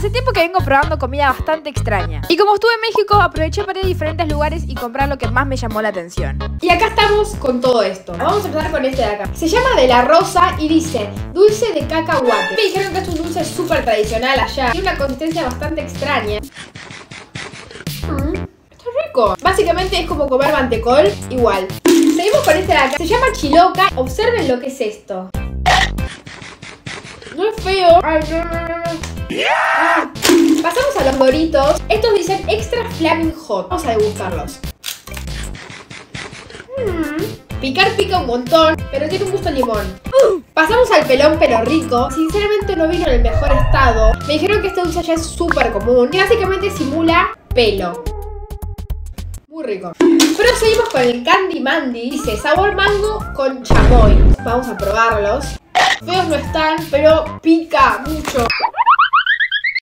Hace tiempo que vengo probando comida bastante extraña. Y como estuve en México, aproveché para ir a diferentes lugares y comprar lo que más me llamó la atención. Y acá estamos con todo esto. Vamos a empezar con este de acá. Se llama De La Rosa y dice dulce de cacahuate. Me dijeron que es un dulce súper tradicional allá. Tiene una consistencia bastante extraña. Está rico. Básicamente es como comer mantecol, igual. Seguimos con este de acá. Se llama chiloca. Observen lo que es esto. No es feo. Ay, no. Pasamos a los Doritos. Estos dicen extra flaming hot. Vamos a degustarlos. Picar pica un montón, pero tiene un gusto a limón. Pasamos al pelón pero rico. Sinceramente no vino en el mejor estado. Me dijeron que este dulce ya es súper común y básicamente simula pelo. Muy rico. Pero seguimos con el Candy Mandy. Dice sabor mango con chamoy. Vamos a probarlos. Feos no están, pero pica mucho.